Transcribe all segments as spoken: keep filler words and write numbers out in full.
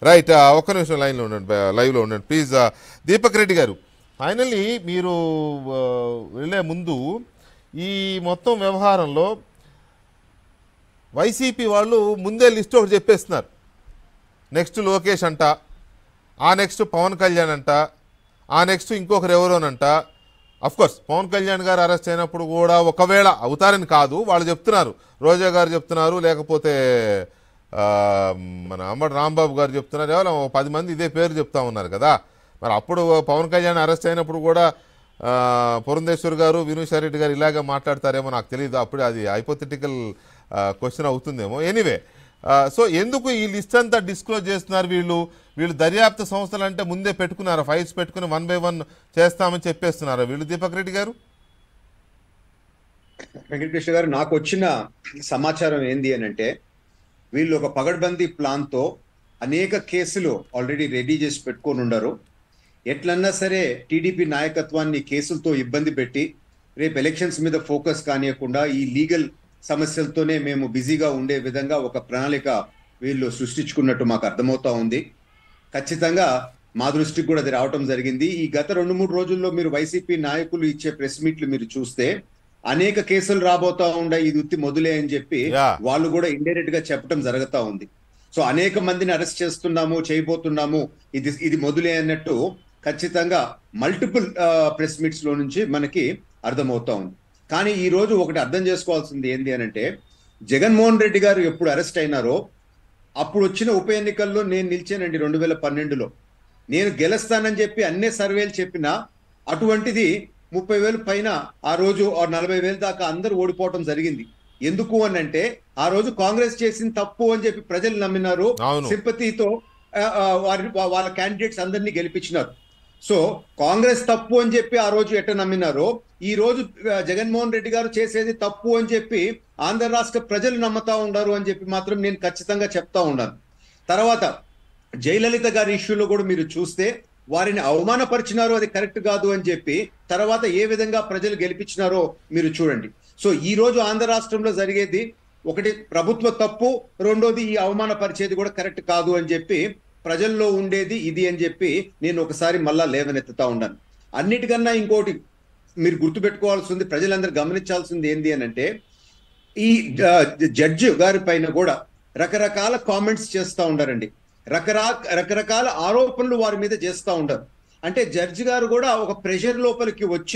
Right, ఒక్క నిమిషం లైన్లో ఉండండి, లైవ్లో ఉండండి ప్లీజ్. దీపక్ రెడ్డి గారు, ఫైనల్లీ మీరు వెళ్ళే ముందు ఈ మొత్తం వ్యవహారంలో వైసీపీ వాళ్ళు ముందే లిస్ట్ ఒకటి చెప్పేస్తున్నారు. నెక్స్ట్ లోకేష్ అంట, ఆ నెక్స్ట్ పవన్ కళ్యాణ్ అంట, ఆ నెక్స్ట్ ఇంకొకరు ఎవరోనంట. అఫ్కోర్స్ పవన్ కళ్యాణ్ గారు అరెస్ట్ అయినప్పుడు కూడా ఒకవేళ అవుతారని కాదు, వాళ్ళు చెప్తున్నారు, రోజా గారు చెప్తున్నారు, లేకపోతే మన అంబటి రాంబాబు గారు చెప్తున్నారు, ఎవరో పది మంది ఇదే పేరు చెప్తా ఉన్నారు కదా. మరి అప్పుడు పవన్ కళ్యాణ్ అరెస్ట్ అయినప్పుడు కూడా పురంధేశ్వర్ గారు, వినూష్ రెడ్డి గారు ఇలాగే మాట్లాడతారేమో నాకు తెలియదు. అప్పుడు అది హైపోథెటికల్ క్వశ్చన్ అవుతుందేమో. ఎనీవే, సో ఎందుకు ఈ లిస్ట్ అంతా డిస్క్లోజ్ చేస్తున్నారు వీళ్ళు? వీళ్ళు దర్యాప్తు సంస్థలు అంటే ముందే పెట్టుకున్నారు, ఫైల్స్ పెట్టుకుని వన్ బై వన్ చేస్తామని చెప్పేస్తున్నారు వీళ్ళు. దీపక్ రెడ్డి గారు, వెంకటకృష్ణ గారు, నాకు వచ్చిన సమాచారం ఏంది అని అంటే, వీళ్ళు ఒక పగడ్బందీ ప్లాన్ తో అనేక కేసులు ఆల్రెడీ రెడీ చేసి పెట్టుకొని ఉండరు. ఎట్లన్నా సరే టీడీపీ నాయకత్వాన్ని కేసులతో ఇబ్బంది పెట్టి రేపు ఎలక్షన్స్ మీద ఫోకస్ కానియకుండా ఈ లీగల్ సమస్యలతోనే మేము బిజీగా ఉండే విధంగా ఒక ప్రణాళిక వీళ్ళు సృష్టించుకున్నట్టు మాకు అర్థమవుతా ఉంది. ఖచ్చితంగా మా దృష్టికి కూడా అది రావటం జరిగింది. ఈ గత రెండు మూడు రోజుల్లో మీరు వైసీపీ నాయకులు ఇచ్చే ప్రెస్ మీట్లు మీరు చూస్తే అనేక కేసులు రాబోతా ఉండే, ఇది ఉత్తి మొదలే అని చెప్పి వాళ్ళు కూడా ఇండైరెక్ట్ గా చెప్పడం జరుగుతా ఉంది. సో అనేక మందిని అరెస్ట్ చేస్తున్నాము, చేయబోతున్నాము, ఇది ఇది మొదలే అన్నట్టు ఖచ్చితంగా మల్టిపుల్ ప్రెస్ మీట్స్ లో నుంచి మనకి అర్థమవుతా ఉంది. కానీ ఈ రోజు ఒకటి అర్థం చేసుకోవాల్సింది ఏంది అని అంటే, జగన్మోహన్ రెడ్డి గారు ఎప్పుడు అరెస్ట్ అయినారో అప్పుడు వచ్చిన ఉప ఎన్నికల్లో నేను నిలిచానండి. రెండు వేల పన్నెండులో నేను గెలుస్తానని చెప్పి అన్ని సర్వేలు చెప్పినా అటువంటిది ముప్పై వేలు పైన ఆ రోజు నలభై వేలు దాకా అందరూ ఓడిపోవటం జరిగింది. ఎందుకు అని అంటే ఆ రోజు కాంగ్రెస్ చేసిన తప్పు అని చెప్పి ప్రజలు నమ్మినారు, సింపతితో వారి వాళ్ళ క్యాండిడేట్స్ అందరినీ గెలిపించినారు. సో కాంగ్రెస్ తప్పు అని చెప్పి ఆ రోజు ఎట్ట నమ్మినారో ఈ రోజు జగన్మోహన్ రెడ్డి గారు చేసేది తప్పు అని చెప్పి ఆంధ్ర రాష్ట్ర ప్రజలు నమ్ముతా ఉన్నారు అని చెప్పి మాత్రం నేను ఖచ్చితంగా చెప్తా ఉన్నాను. తర్వాత జయలలిత గారి ఇష్యూలో కూడా మీరు చూస్తే వారిని అవమానపరిచినారో అది కరెక్ట్ కాదు అని చెప్పి తర్వాత ఏ విధంగా ప్రజలు గెలిపించినారో మీరు చూడండి. సో ఈ రోజు ఆంధ్ర రాష్ట్రంలో జరిగేది ఒకటి ప్రభుత్వ తప్పు, రెండోది ఈ అవమానపరిచేది కూడా కరెక్ట్ కాదు అని చెప్పి ప్రజల్లో ఉండేది ఇది అని చెప్పి నేను ఒకసారి మళ్ళా లేవనెత్తుతా ఉన్నాను. అన్నిటికన్నా ఇంకోటి మీరు గుర్తుపెట్టుకోవాల్సింది, ప్రజలందరూ గమనించాల్సింది ఏంది అని అంటే, ఈ జడ్జి గారి పైన కూడా రకరకాల కామెంట్స్ చేస్తూ ఉండారండి, రకరా రకరకాల ఆరోపణలు వారి మీద చేస్తూ ఉంటారు. అంటే జడ్జి గారు కూడా ఒక ప్రెషర్ లోపలికి వచ్చి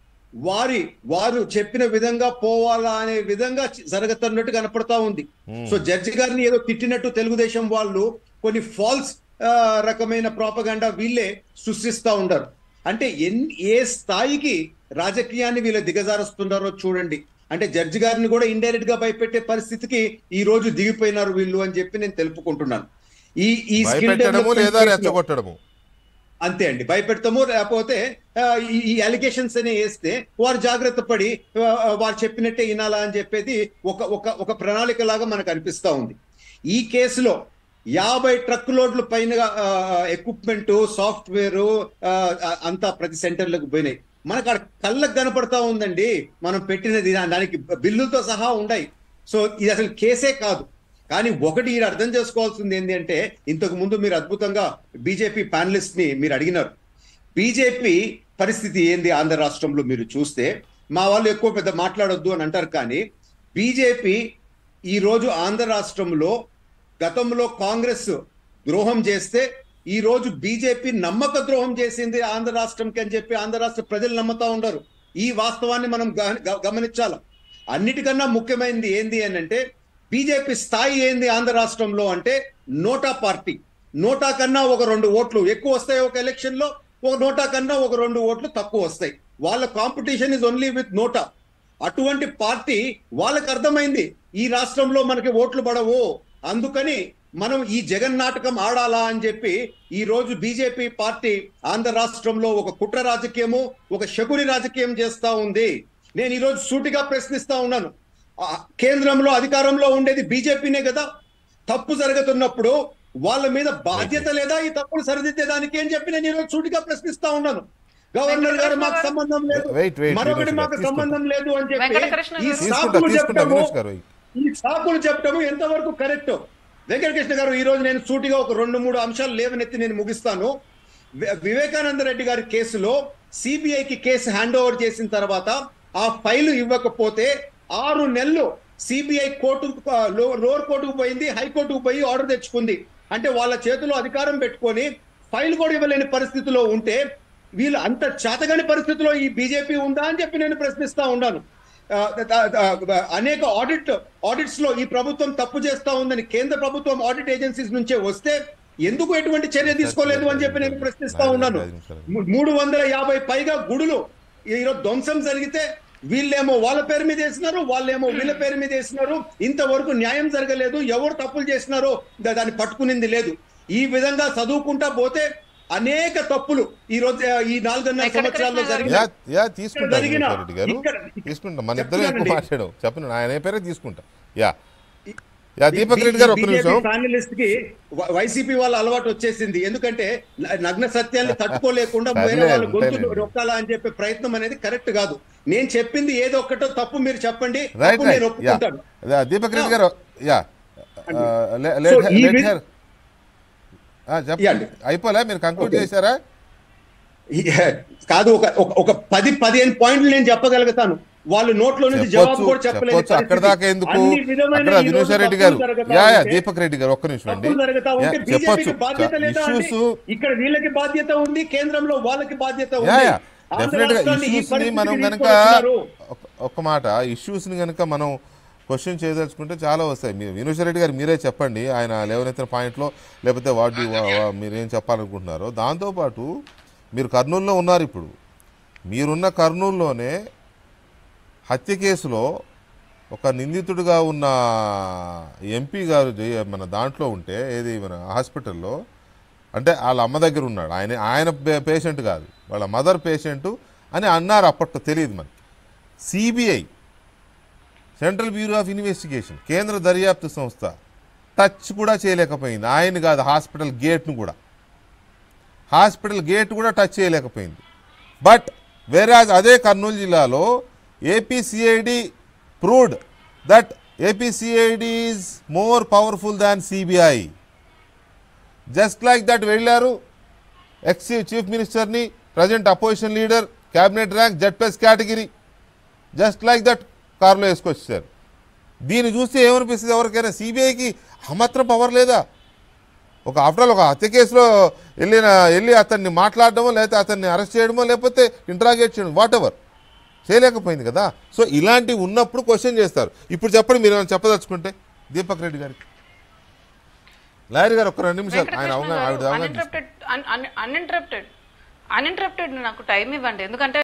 వారి వారు చెప్పిన విధంగా పోవాలా అనే విధంగా జరుగుతున్నట్టు కనపడతా ఉంది. సో జడ్జి గారిని ఏదో తిట్టినట్టు తెలుగుదేశం వాళ్ళు కొన్ని ఫాల్స్ రకమైన ప్రాపగండా వీళ్ళే సృష్టిస్తూ ఉంటారు. అంటే ఎన్ ఏ స్థాయికి రాజకీయాన్ని వీళ్ళు దిగజారుస్తున్నారో చూడండి. అంటే జడ్జి గారిని కూడా ఇండైరెక్ట్ గా భయపెట్టే పరిస్థితికి ఈ రోజు దిగిపోయినారు వీళ్ళు అని చెప్పి నేను తెలుపుకుంటున్నాను. ఈ ఈ అంతే అండి, భయపెడతాము, లేకపోతే ఈ అలిగేషన్స్ అనే వేస్తే వారు జాగ్రత్త పడి వారు చెప్పినట్టే వినాలా అని చెప్పేది ఒక ఒక ఒక ప్రణాళిక లాగా మనకు అనిపిస్తా ఉంది. ఈ కేసులో యాభై ట్రక్ లోడ్లు పైన ఎక్విప్మెంట్, సాఫ్ట్వేర్ అంతా ప్రతి సెంటర్లకు పోయినాయి. మనకు అక్కడ కళ్ళకు కనపడతా ఉందండి, మనం పెట్టినది దానికి బిల్లులతో సహా ఉన్నాయి. సో ఇది అసలు కేసే కాదు. కానీ ఒకటి మీరు అర్థం చేసుకోవాల్సింది ఏంటి అంటే, ఇంతకు ముందు మీరు అద్భుతంగా బీజేపీ ప్యానలిస్ట్ ని మీరు అడిగినారు, బీజేపీ పరిస్థితి ఏంది ఆంధ్ర రాష్ట్రంలో మీరు చూస్తే. మా వాళ్ళు ఎక్కువ పెద్ద మాట్లాడొద్దు అని అంటారు, కానీ బీజేపీ ఈ రోజు ఆంధ్ర రాష్ట్రంలో గతంలో కాంగ్రెస్ ద్రోహం చేస్తే ఈ రోజు బీజేపీ నమ్మక ద్రోహం చేసింది ఆంధ్ర రాష్ట్రంకి అని చెప్పి ఆంధ్ర రాష్ట్ర ప్రజలు నమ్ముతా ఉండరు. ఈ వాస్తవాన్ని మనం గమనించాలి. అన్నిటికన్నా ముఖ్యమైనది ఏంది అని అంటే, బీజేపీ స్థాయి ఏంది ఆంధ్ర రాష్ట్రంలో అంటే నోటా పార్టీ. నోటా కన్నా ఒక రెండు ఓట్లు ఎక్కువ వస్తాయి ఒక ఎలక్షన్ లో, ఒక నోటా కన్నా ఒక రెండు ఓట్లు తక్కువ వస్తాయి. వాళ్ళ competition is only with NOTA. అటువంటి పార్టీ వాళ్ళకి అర్థమైంది ఈ రాష్ట్రంలో మనకి ఓట్లు పడవు, అందుకని మనం ఈ జగన్ నాటకం ఆడాలా అని చెప్పి ఈ రోజు బీజేపీ పార్టీ ఆంధ్ర రాష్ట్రంలో ఒక కుట్ర రాజకీయము, ఒక శకుని రాజకీయం చేస్తా ఉంది. నేను ఈ రోజు సూటిగా ప్రశ్నిస్తా ఉన్నాను, కేంద్రంలో అధికారంలో ఉండేది బీజేపీనే కదా, తప్పు జరుగుతున్నప్పుడు వాళ్ళ మీద బాధ్యత లేదా ఈ తప్పులు సరిదిద్దేదానికి అని చెప్పి నేను ఈరోజు సూటిగా ప్రశ్నిస్తా ఉన్నాను. గవర్నర్ గారు మాకు సంబంధం లేదు, మరొకటి మాకు సంబంధం లేదు అని చెప్పి ఈ సాకులు చెప్పటము ఈ సాకులు చెప్పటము ఎంతవరకు కరెక్ట్? వెంకటకృష్ణ గారు, ఈ రోజు నేను సూటిగా ఒక రెండు మూడు అంశాలు లేవనెత్తి నేను ముగిస్తాను. వివేకానంద రెడ్డి గారి కేసులో సిబిఐకి కేసు హ్యాండ్ ఓవర్ చేసిన తర్వాత ఆ ఫైలు ఇవ్వకపోతే ఆరు నెలలు సిబిఐ కోర్టు లోవర్ కోర్టుకు పోయింది, హైకోర్టుకు పోయి ఆర్డర్ తెచ్చుకుంది. అంటే వాళ్ళ చేతిలో అధికారం పెట్టుకొని ఫైల్ కూడా ఇవ్వలేని పరిస్థితిలో ఉంటే వీళ్ళు అంత చేతగాని పరిస్థితిలో ఈ బీజేపీ ఉందా అని చెప్పి నేను ప్రశ్నిస్తా ఉన్నాను. అనేక ఆడిట్ ఆడిట్స్ లో ఈ ప్రభుత్వం తప్పు చేస్తా ఉందని కేంద్ర ప్రభుత్వం ఆడిట్ ఏజెన్సీస్ నుంచే వస్తే ఎందుకు ఎటువంటి చర్య తీసుకోలేదు అని చెప్పి నేను ప్రశ్నిస్తా ఉన్నాను. మూడు వందల యాభై పైగా గుడులు ఈరోజు ధ్వంసం జరిగితే వీళ్ళేమో వాళ్ళ పేరు మీద వేసినారు, వాళ్ళేమో వీళ్ళ పేరు మీద వేసినారు. ఇంతవరకు న్యాయం జరగలేదు. ఎవరు తప్పులు చేసినారో దాన్ని పట్టుకునింది లేదు. ఈ విధంగా చదువుకుంటా పోతే అనేక తప్పులు ఈ రోజు ఈ నాలుగున్నర సంవత్సరాల్లో జరిగిన తీసుకుంటా మన ఇద్దరు ఎక్కువ మాట్లాడాం చెప్పండి, ఆయన పేరే తీసుకుంటా. యా యా దీపక్ రెడ్డి గారు ఒక్క నిమిషం. ప్యానలిస్ట్ కి వైసీపీ వాళ్ళ అలవాటు వచ్చేసింది. ఎందుకంటే నగ్న సత్యాన్ని తట్టుకోలేకుండా వేరే వాళ్ళ గొంతు రొక్కాలా అని చెప్పే ప్రయత్నం అనేది కరెక్ట్ కాదు. నేను చెప్పింది ఏదో ఒక్కటో తప్పు మీరు చెప్పండి, నేను ఒప్పుకుంటాను. దీపక్ రెడ్డి గారు యా అయిపోలే, మీరు కంక్లూడ్ చేశారా? కాదు, ఒక ఒక పది పదిహేను పాయింట్లు నేను చెప్పగలుగుతాను. వాళ్ళు నోట్లో నుంచి జవాబు కూడా చెప్పలేదు. అక్కడ దాకా ఎందుకు? వినోసారెడ్డి గారు యా యా దీపక్ రెడ్డి గారు ఒక్క నిమిషం అండి చెప్పొచ్చు. ఇష్యూస్ ఇక్కడ వీళ్ళకి బాధ్యత ఉంది, కేంద్రంలో వాళ్ళకి బాధ్యత ఉంది. డెఫినెట్ గా ఇష్యూస్ ని మనం గనక ఒక్క మాట ఇష్యూస్ ని గనక మనం క్వశ్చన్ చేయదలుచుకుంటే చాలా వస్తాయి. మీరు వినోసారెడ్డి గారు మీరే చెప్పండి, ఆయన లేవనెత్తిన పాయింట్లో లేకపోతే వాటి మీరేం చెప్పాలనుకుంటున్నారో. దాంతోపాటు మీరు కర్నూలులో ఉన్నారు. ఇప్పుడు మీరున్న కర్నూలులోనే హత్య కేసులో ఒక నిందితుడిగా ఉన్న ఎంపీ గారు మన దాంట్లో ఉంటే ఏది మన హాస్పిటల్లో అంటే వాళ్ళ అమ్మ దగ్గర ఉన్నాడు. ఆయన ఆయన పేషెంట్ కాదు, వాళ్ళ మదర్ పేషెంటు అని అన్నారు. అప్పట్లో తెలియదు మనకి. CBI central bureau of investigation కేంద్ర దర్యాప్తు సంస్థ టచ్ కూడా చేయలేకపోయింది. ఆయన కాదు, హాస్పిటల్ గేట్ను కూడా హాస్పిటల్ గేట్ కూడా టచ్ చేయలేకపోయింది. బట్ వేరాజ్ అదే కర్నూలు జిల్లాలో APCID proved that APCID is more powerful than CBI. Just like that వెళ్ళారు ఎక్స్ చీఫ్ మినిస్టర్ని, present opposition leader, cabinet rank, Z plus category, just like that కారులో వేసుకొచ్చారు. దీన్ని చూస్తే ఏమనిపిస్తుంది ఎవరికైనా? సిబిఐకి అమాత్రం పవర్ లేదా? ఒక ఆఫ్టర్ ఆల్ ఒక హత్య కేసులో వెళ్ళిన వెళ్ళి అతన్ని మాట్లాడడమో లేకపోతే అతన్ని అరెస్ట్ చేయడమో లేకపోతే ఇంట్రాగేట్ చేయడం వాట్ ఎవర్ చేయలేకపోయింది కదా. సో ఇలాంటివి ఉన్నప్పుడు క్వశ్చన్ చేస్తారు. ఇప్పుడు చెప్పండి, మీరు ఏమైనా చెప్పదలుచుకుంటే దీపక్ రెడ్డి గారికి. లాయర్ గారు ఒక రెండు నిమిషాలు ఆయన అన్ఇంటరప్టెడ్ అన్ఇంటరప్టెడ్ నాకు టైం ఇవ్వండి, ఎందుకంటే